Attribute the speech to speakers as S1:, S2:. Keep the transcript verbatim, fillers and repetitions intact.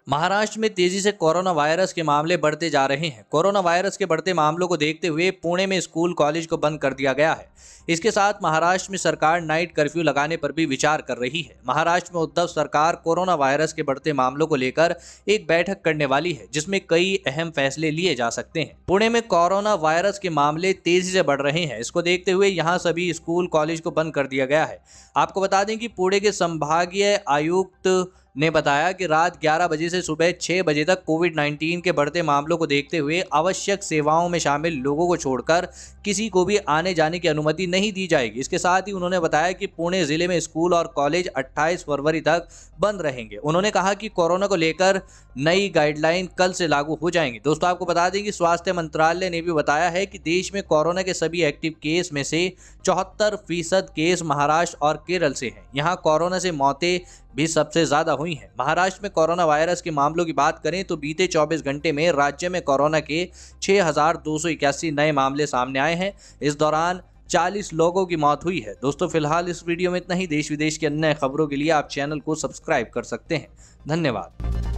S1: महाराष्ट्र में तेजी से कोरोना वायरस के मामले बढ़ते जा रहे हैं। कोरोना वायरस के बढ़ते मामलों को देखते हुए पुणे में स्कूल कॉलेज को बंद कर दिया गया है। इसके साथ महाराष्ट्र में सरकार नाइट कर्फ्यू लगाने पर भी विचार कर रही है। महाराष्ट्र में उद्धव सरकार कोरोना वायरस के बढ़ते मामलों को लेकर एक बैठक करने वाली है, जिसमें कई अहम फैसले लिए जा सकते हैं। पुणे में कोरोना वायरस के मामले तेजी से बढ़ रहे हैं। इसको देखते हुए यहाँ सभी स्कूल कॉलेज को बंद कर दिया गया है। आपको बता दें कि पुणे के संभागीय आयुक्त ने बताया कि रात ग्यारह बजे से सुबह छह बजे तक कोविड उन्नीस के बढ़ते मामलों को देखते हुए आवश्यक सेवाओं में शामिल लोगों को छोड़कर किसी को भी आने जाने की अनुमति नहीं दी जाएगी। इसके साथ ही उन्होंने बताया कि पुणे जिले में स्कूल और कॉलेज अट्ठाईस फरवरी तक बंद रहेंगे। उन्होंने कहा कि कोरोना को लेकर नई गाइडलाइन कल से लागू हो जाएंगी। दोस्तों, आपको बता दें कि स्वास्थ्य मंत्रालय ने भी बताया है कि देश में कोरोना के सभी एक्टिव केस में से चौहत्तर फीसद केस महाराष्ट्र और केरल से हैं। यहाँ कोरोना से मौतें भी सबसे ज्यादा हुई हैं। महाराष्ट्र में कोरोना वायरस के मामलों की बात करें तो बीते चौबीस घंटे में राज्य में कोरोना के छह हजार दो सौ इक्यासी नए मामले सामने आए हैं। इस दौरान चालीस लोगों की मौत हुई है। दोस्तों, फिलहाल इस वीडियो में इतना ही। देश विदेश की अन्य खबरों के लिए आप चैनल को सब्सक्राइब कर सकते हैं। धन्यवाद।